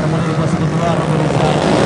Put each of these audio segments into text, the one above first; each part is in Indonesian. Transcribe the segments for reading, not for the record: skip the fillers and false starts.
warahmatullahi wabarakatuh.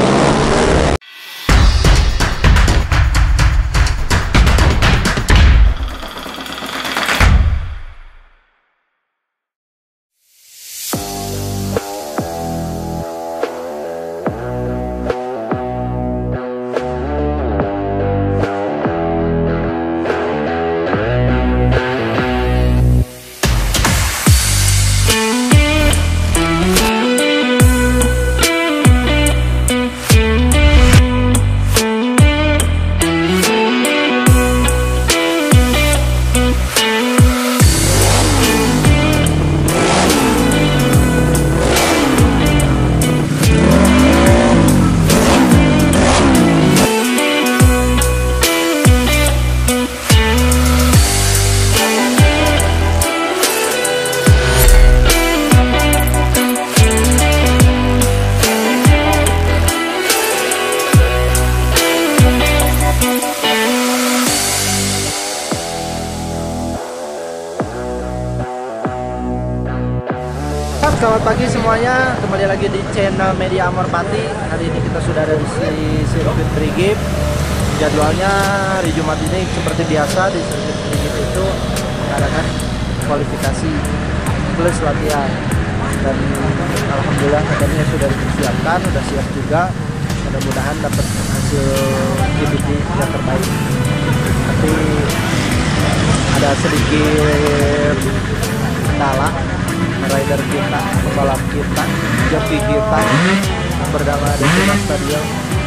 Selamat pagi semuanya, kembali lagi di channel Media Amor Pati. Hari ini kita sudah ada di sirkuit Brigif. Jadwalnya hari Jumat ini seperti biasa di sirkuit Brigif itu mengadakan kualifikasi plus latihan. Dan alhamdulillah katanya sudah dipersiapkan, sudah siap juga. Mudah-mudahan dapat hasil GPT yang terbaik. Tapi ada sedikit kendala. Rider kita, pembalap kita, joki kita bernama Devinas Stadion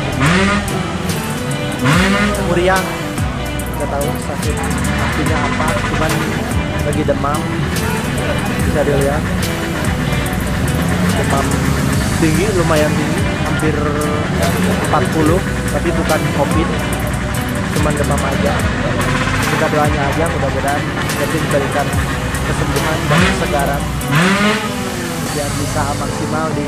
Muriang, nggak tahu sakit artinya apa, cuman lagi demam, bisa dilihat demam tinggi, lumayan tinggi, hampir 40, tapi bukan COVID, cuman demam aja. Kita doanya aja, mudah-mudahan nanti diberikan kesembuhan dan kesegaran biar bisa maksimal di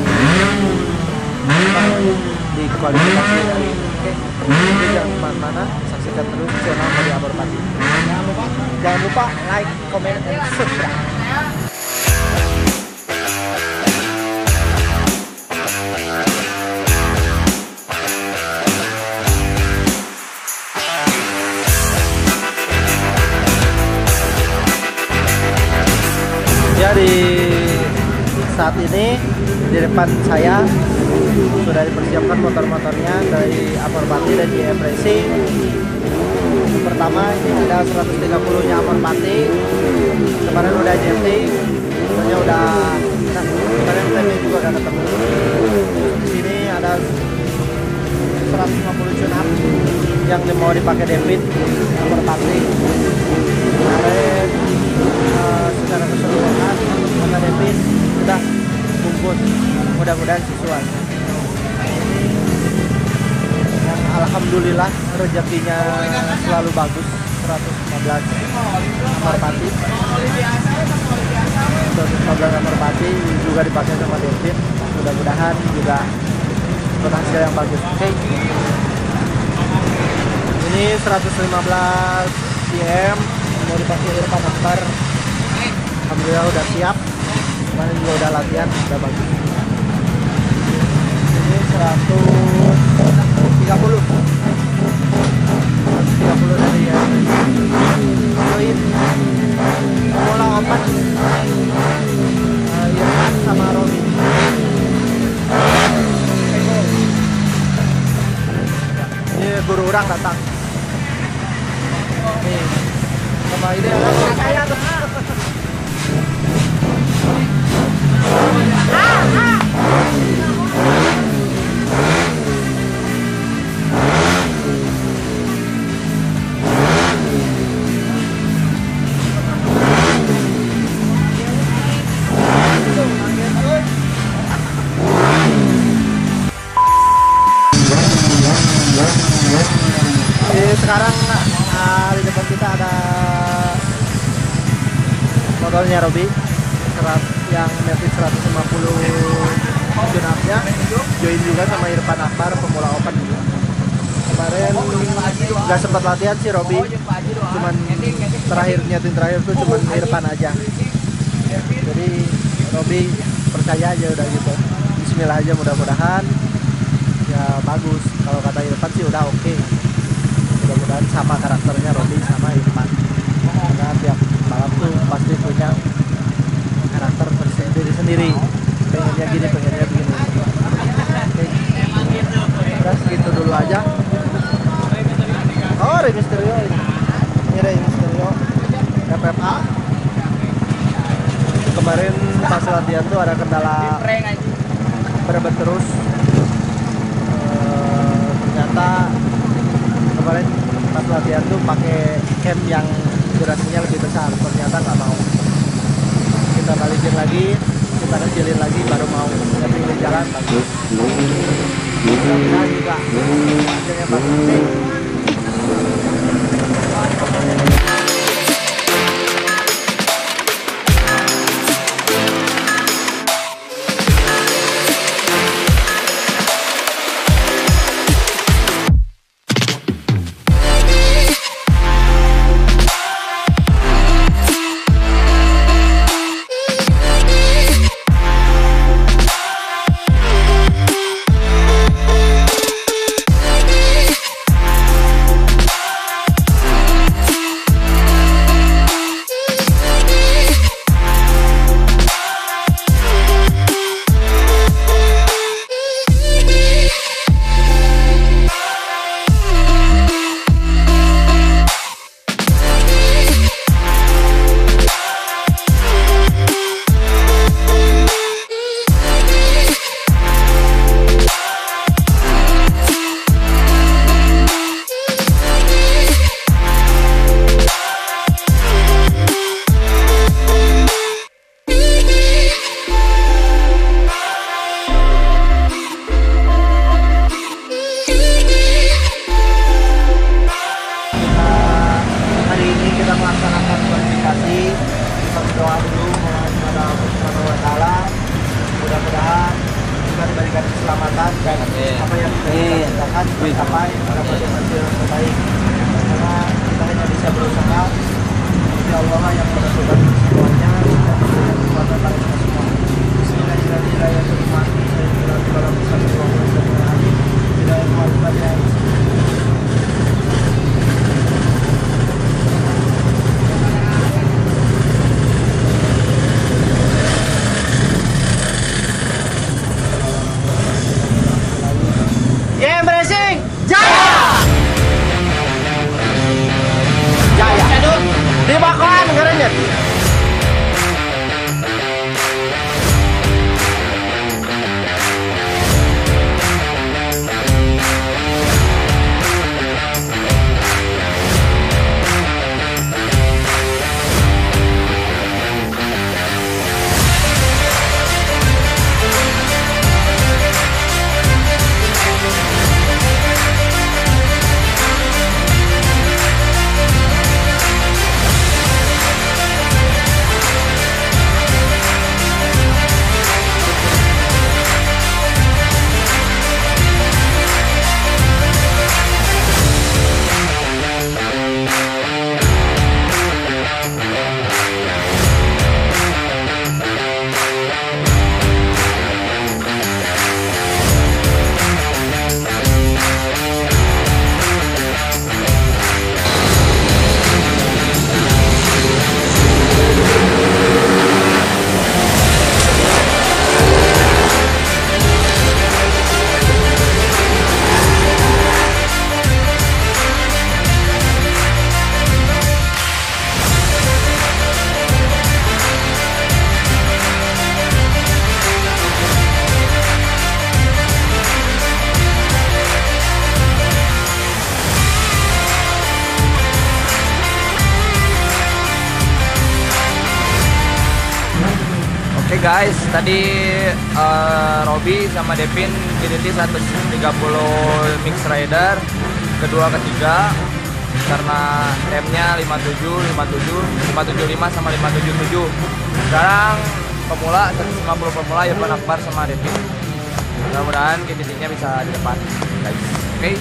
kualifikasi hari ini. Oke, jadi jangan kemana-mana, saksikan terus channel Media Amor Pati. Jangan lupa like, comment, dan subscribe. Di saat ini di depan saya sudah dipersiapkan motor-motornya dari Amor Pati dan JF Racing. Pertama ini ada 130 nya Amor Pati, kemarin udah JFT, sebenarnya udah kemarin timnya juga udah ketemu. Di sini ada 150 tune-up yang mau dipakai David Amor Pati. Kemarin secara keseluruhan maka David sudah bungkus, mudah-mudahan sesuai. Yang alhamdulillah rezekinya selalu bagus, 115 Amor Pati. 115 Amor Pati juga dipakai sama David, mudah-mudahan juga berhasil yang bagus. Oke, ini 115 cm mau dipakai Irfan Akbar. Alhamdulillah udah siap, kemarin juga udah latihan, udah bagus. Ini 130 dari ya join bola open Irfan sama Robi. Ini guru orang datang nih sama ini ada saya tuh. Sekarang di depan kita ada motornya Robi yang Mavic 150 tune-up-nya, join juga sama Irfan Akbar pemula open. Kemarin nggak sempat latihan sih Robi, cuman nyetin terakhir tuh cuman Irfan aja. Jadi Robi percaya aja udah gitu. bismillah aja, mudah-mudahan ya bagus. Kalau kata Irfan sih udah oke. Mudah-mudahan sama karakternya Robby sama Irfan, karena tiap balap tuh pasti punya karakter sendiri-sendiri, pengennya gini, pengennya begini. Oke. Udah segitu dulu aja. Oh, Rey Mysterio ini Rey Mysterio FFA. Kemarin pas latihan tuh ada kendala berebet terus. Ternyata kemarin pas latihan tuh pakai cam yang durasinya lebih besar, ternyata nggak mau. Kita balikin lagi, kita kecilin lagi baru mau. Tapi di jalan bagus. Mudah-mudahan juga hasilnya bagus. Mudah-mudahan kita diberikan keselamatan dan apa yang kita cita-citakan tercapai dapat hasil terbaik. Karena kita hanya bisa berusaha. Insya Allah yang menentukan semuanya dan memberikan kekuatan pada kita semua. Bismillahirrahmanirrahim. Di bakalan ngerenya. Oke guys, tadi Robby sama Devin dirintis 130 Mix Rider kedua ketiga karena remnya 57, 57, 575 sama 577. Sekarang pemula 150 pemula Irfan Akbar sama Devin. Mudah-mudahan titiknya bisa di depan guys. Oke.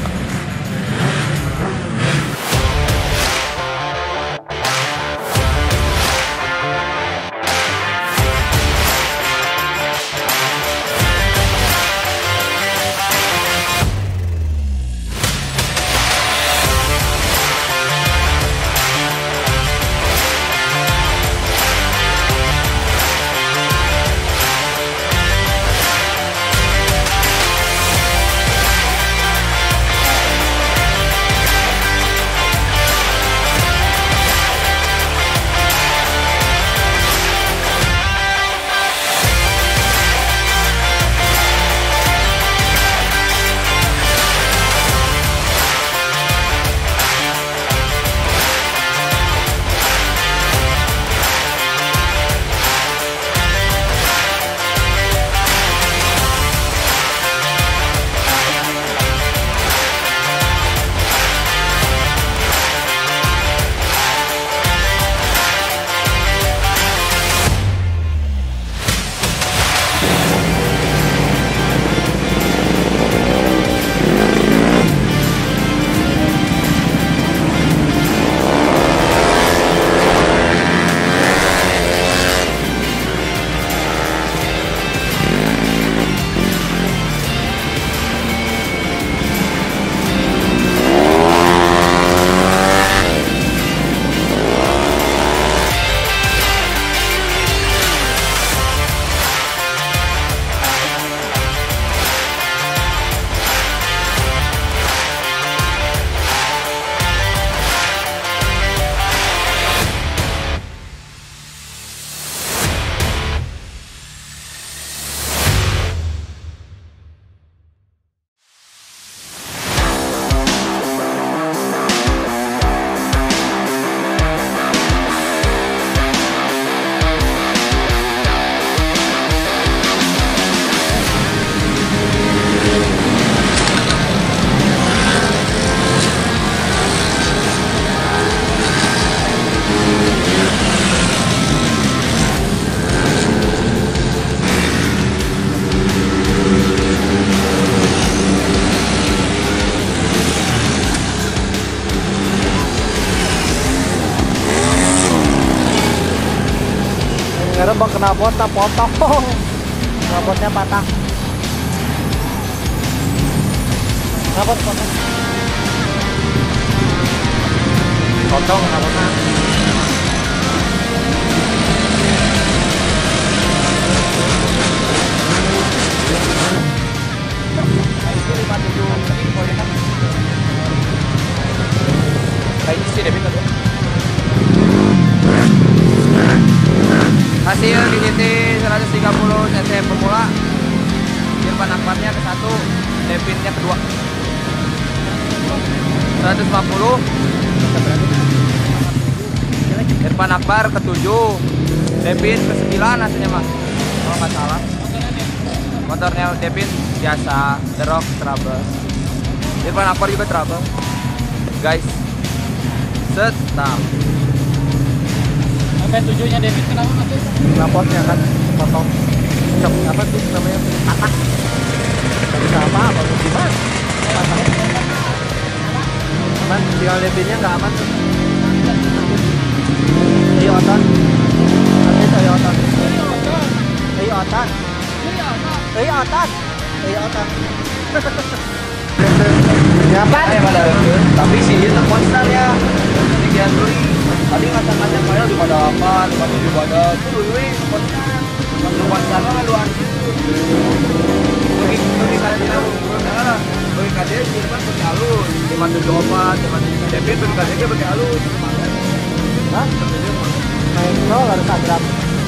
knalpotnya potong. Knalpotnya patah. Knalpot potong. Potong knalpotnya. Kayaknya sih Devin tuh. Hasil GCT 130 cc pemula. Irfan Akbarnya ke 1, Devinnya kedua. 150. Irfan Akbar ke 7, Devin ke 9 hasilnya mah. Kalau nggak salah. Motornya Devin biasa, The Rock trouble. Irfan Akbar juga trouble. Guys, setang. Sampai 7-nya David kenapa mas? Knalpotnya kan potong. Cok apa tuh namanya? Patah. Gak bisa apa-apa, gimana? Aman, tinggal Devinnya nggak aman tuh. Toyota. Nanti Toyota. Toyota. Toyota. Toyota. Ya kan? Tapi sih dia tak konstan ya. Ini dia beli. Tadi ngacak-ngacak padahal di pada apa, di pada di pada. Itu dulu konstan. Kalau konstan kan lu anjir. Bagi kalian nah, bagi kalian Jerman pakai halus. Jerman 74, Jerman David bagi kalian pakai halus. Hah? Main nol harus agrab.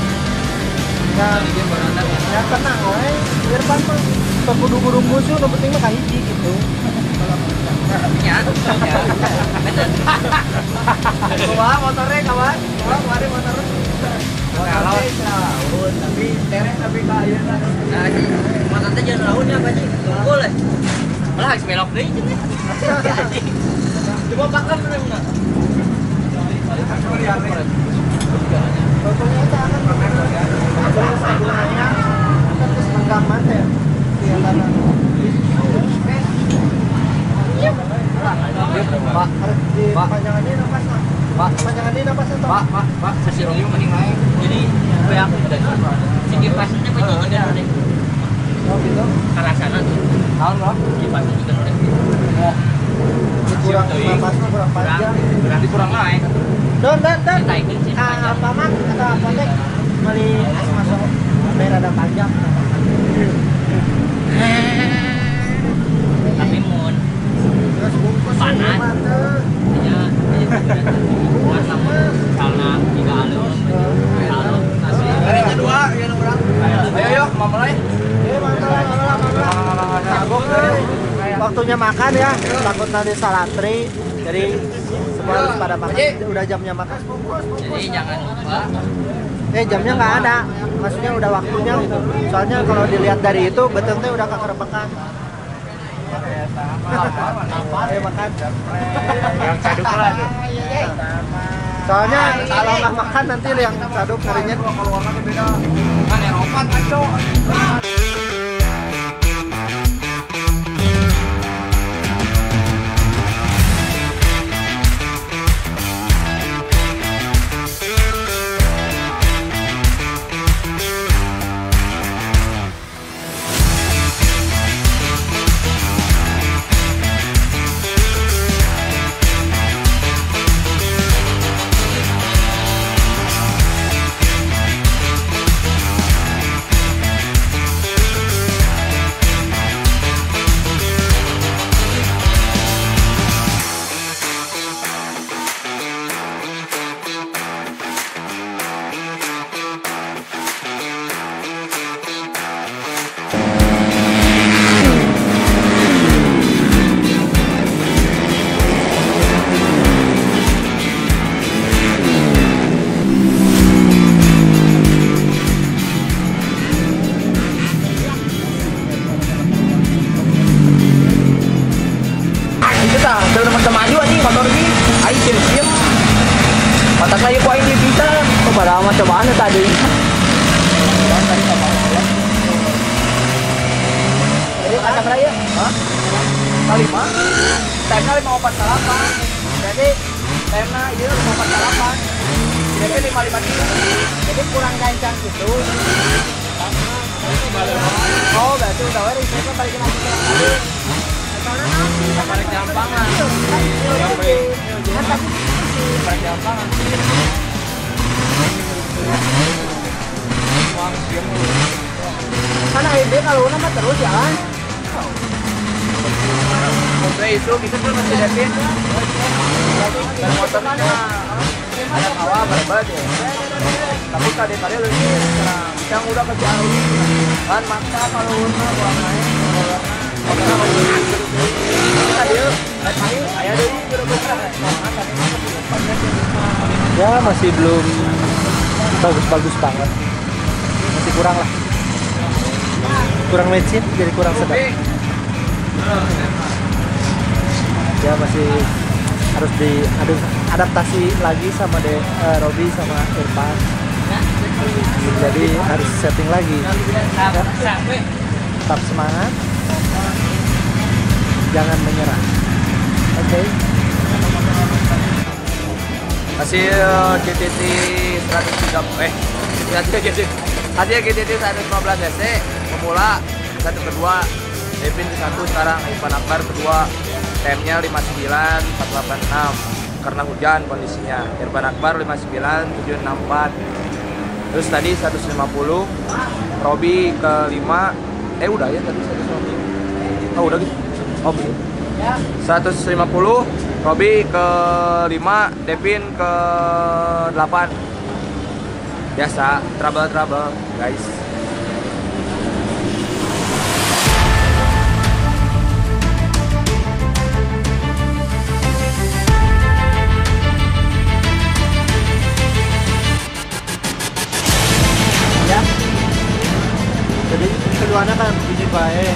Ya tenang we. Irfan mah terkudu-kudu musuh, yang penting mah kahiji gitu. Ya. Wah, motornya kawan. Wah, kemarin motornya. Motornya laut, tapi tereng tapi kaya. Nah, ini motornya jangan lautnya apa sih? Boleh. Malah harus belok deh ini. Coba pakai benar enggak? Fotonya itu akan terus gunanya terus menggambar ya. Pak, Pak, panjangan ini napas, Pak, panjangan ini napas atau? Pak, sesi Romeo mending naik. Jadi, gue yang si kipasnya banyak juga nih. Oh gitu. Ke arah sana tuh. Tahu loh, kipasnya juga udah. Oh, Kurang napasnya kurang panjang. berarti kurang naik. Dan. Apa mak atau apotek meli masuk daerah ada panjang. Tapi mun Terus bungkus panas. Ya, buat sama karena tiga alum, nasi. Kalinya 2, ya orang. Ayo, mau mulai. Waktunya makan ya, takut nanti salah tri. Jadi semua harus pada makan. Udah jamnya makan. Jadi jangan lupa. Jamnya nggak ada, maksudnya udah waktunya gitu. Soalnya kalau dilihat dari itu betulnya udah kekerepekan. Ayo makan. Yang caduk lah tuh. Soalnya kalau nggak makan nanti yang caduk ngerinya. Kalau warnanya beda. Kan Eropa ngaco. Matak lagi ko ay bisa. Para macam tadi. Jadi kacang raya? Hah? Kalima? Time-nya 548. Jadi time-nya ini 548. Devin 55. Jadi kurang kencang gitu. Oh, berarti udah waris saya balikin lagi ke tadi. Paling gampang lah. Paling gampang. Karena ide kalau nama terus ya kan. Motor itu kita tuh masih Devin. Dan motornya ada kawah berbat ya. Tapi tadi lu yang udah ke jauh kan maksa kalau urna buang main Ya masih belum bagus-bagus banget, masih kurang lah, kurang mesin jadi kurang sedap. Ya masih harus diadaptasi lagi sama Robi sama Irfan, jadi harus setting lagi ya. Tetap semangat, jangan menyerah. Oke. Hasil GTT 130 hasil GTT 115 cc pemula satu kedua Devin di satu, sekarang Irfan Akbar kedua, time-nya 59.486 karena hujan kondisinya. Irfan Akbar 59.764. Terus tadi 150 Robi ke 5 udah ya tadi 150. Oh udah gitu. Oh belum. 150 Robi ke 5, Devin ke 8. Biasa trouble guys. Jadi keduanya kan begini baik.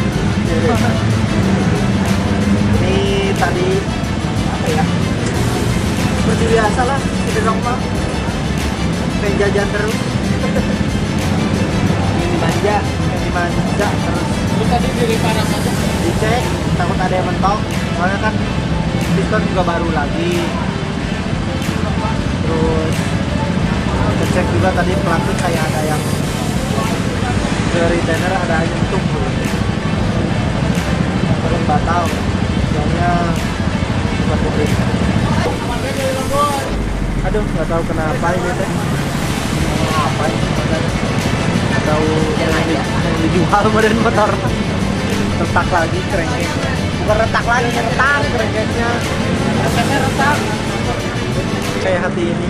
Ini tadi apa ya? Seperti biasa lah, di rumah pengen jajan terus. Ini manja terus. Lu tadi beli parah aja. Dicek, takut ada yang mentok. Soalnya kan diskon juga baru lagi. Terus ngecek juga tadi pelakon kayak ada yang retainer ada yang untung terus batal soalnya bukan publik. Aduh nggak tahu kenapa ini teh apa ini nggak tahu yang dijual modern motor retak lagi kerengkeng, bukan retak lagi retak kerengkengnya retak kayak hati ini.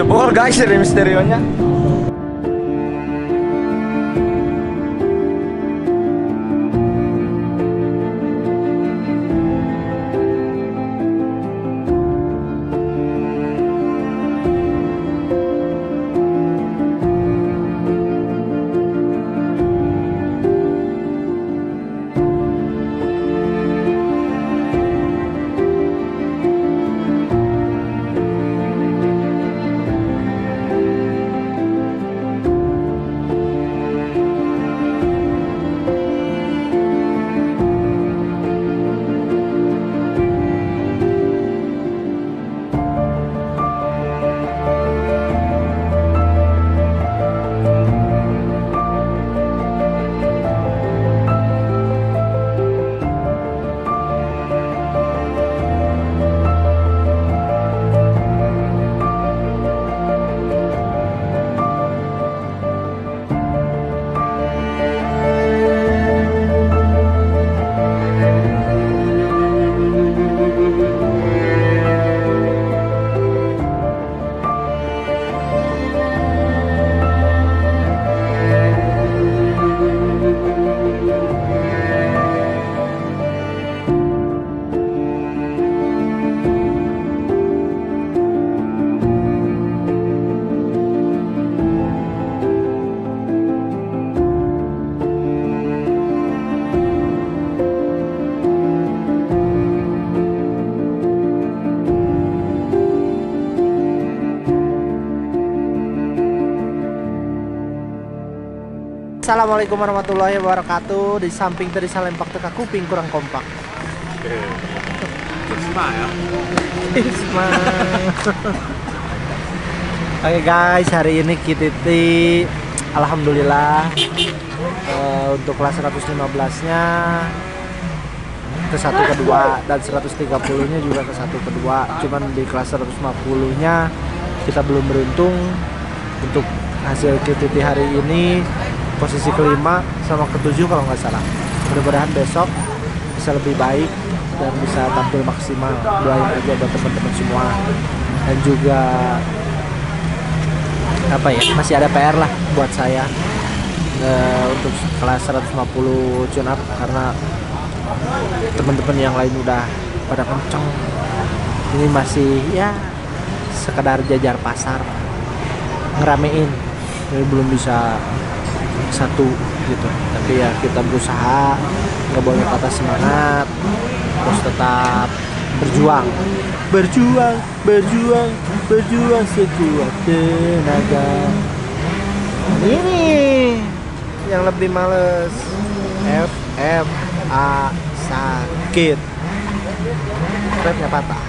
jebol guys dari Misterionya. Assalamualaikum warahmatullahi wabarakatuh. Di samping tadi salempak teka kuping kurang kompak. Isma ya. Isma. Oke guys, hari ini kita alhamdulillah untuk kelas 115-nya ke 1 ke 2 dan 130-nya juga ke 1 ke 2. Cuman di kelas 150-nya kita belum beruntung untuk hasil KTT hari ini. Posisi kelima sama ketujuh kalau nggak salah. Mudah-mudahan besok bisa lebih baik dan bisa tampil maksimal. Doain aja buat teman-teman semua. Dan juga apa ya, masih ada PR lah buat saya untuk kelas 150 tune up, karena teman-teman yang lain udah pada kenceng. Ini masih ya sekedar jajar pasar, ngeramein. Jadi belum bisa satu gitu, tapi ya kita berusaha, nggak boleh patah semangat, terus tetap berjuang sekuat tenaga. Ini yang lebih males, FFA sakit, krednya patah,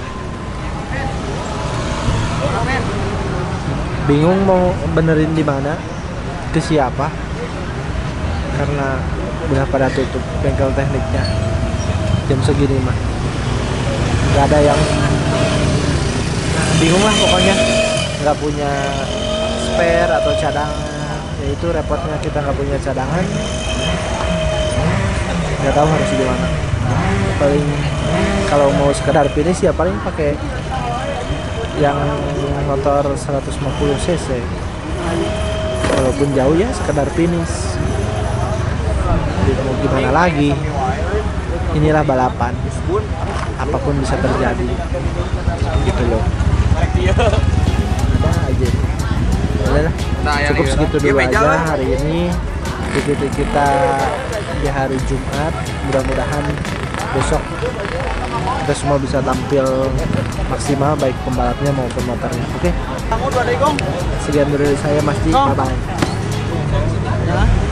bingung mau benerin di mana, ke siapa, karena udah pada tutup bengkel tekniknya jam segini mah. Nggak ada yang bingung lah pokoknya, nggak punya spare atau cadangan. Ya itu repotnya, kita nggak punya cadangan, nggak tahu harus gimana. Paling kalau mau sekedar finish ya paling pakai yang motor 150 cc. Walaupun jauh ya sekedar finish. Jadi mau gimana lagi, inilah balapan, apapun bisa terjadi gitu loh. Ada aja. Udah, cukup segitu dulu aja hari ini. Kita di hari Jumat, mudah-mudahan besok kita semua bisa tampil maksimal, baik pembalapnya maupun motornya. Oke? Sekian dari saya, Mas Ji. Bye bye.